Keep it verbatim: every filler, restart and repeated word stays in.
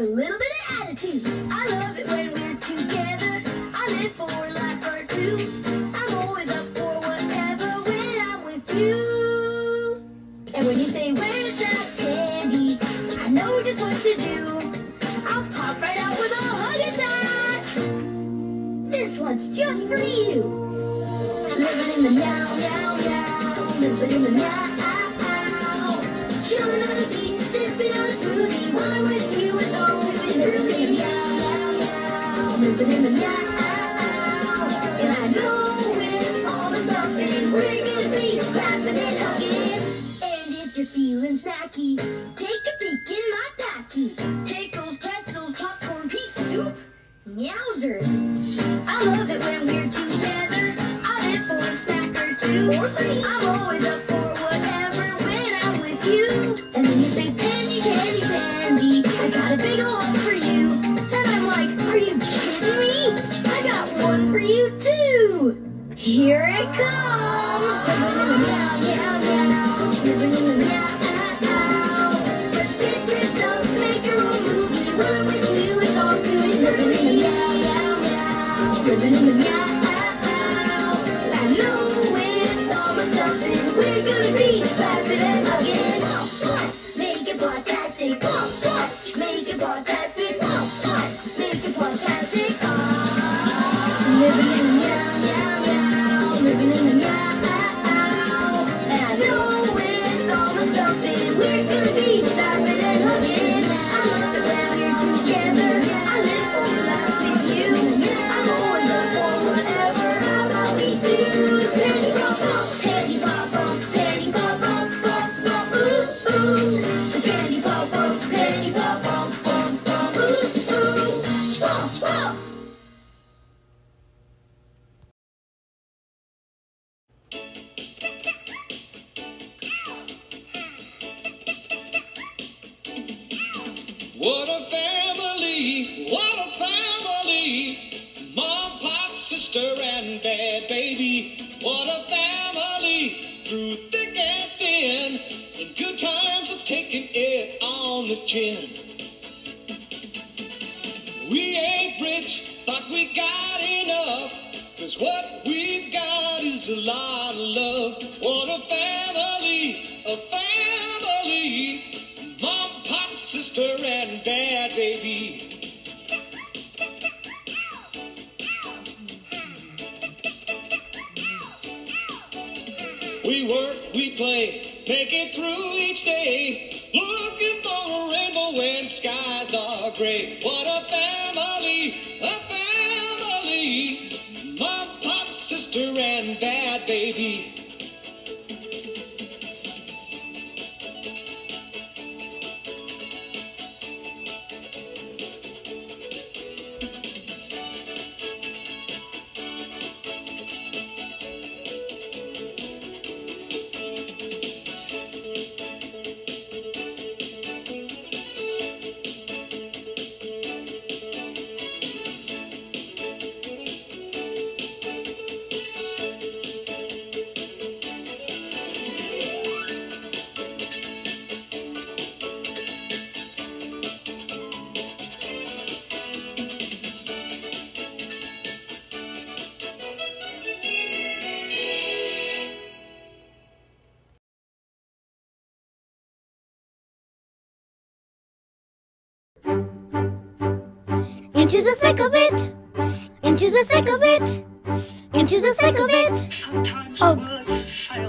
little bit of attitude. I love it when we're together. I live for life or two. I'm always up for whatever when I'm with you. And when you say, where's that candy? I know just what to do. I'll pop right out with a hug and this one's just for you. Living in the now, now, now. Living in the now. Chilling on the beach, sipping on a smoothie. When I'm with you, it's all too early. Now, now, now. Living in the now. And I know with all the stuffing, we're gonna be laughing and hugging. And if you're feeling snacky, take a peek in my packy. Take those pretzels, popcorn, pea soup. Meowsers. I love it when we're together. I live for a snack or two or three. I'm always up for whatever when I'm with you. And then you say, Pandy, Candy, Pandy, I got a big ol' hug for you. And I'm like, are you kidding me? I got one for you too. Here it comes. Living in the meow, meow, meow. Living in the meow, meow. Let's get dressed up, make your own movie. When I'm with you, it's all too easy. Living in the meow, meow, meow. Living in the meow, meow. And I know with all my stuffing, we're gonna be laughing and hugging. Make it fantastic. Make it fantastic. Make it fantastic. Living in the meow, meow, meow. Living in the meow. And I know with all my stuffing, we're gonna be laughing and hugging. I love it when we're together. I live for life with you. I'm always up for whatever. How about we do the penny pop pop, penny pop pop, penny pop pop, pop pop, ooh ooh. The penny pop pop, penny pop pop, pop pop, ooh ooh, pop pop. What a family, what a family. Mom, pop, sister, and dad, baby. What a family, through thick and thin. And good times are taking it on the chin. We ain't rich, but we got enough. Cause what we've got is a lot of love. What a family, a family. Mom, pop, sister, and dad, baby. We work, we play, make it through each day. Looking for a rainbow when skies are gray. What a family, a family. Mom, pop, sister, and dad, baby. Into the thick of it, into the thick of it, into the thick of it. Sometimes Oh. words fail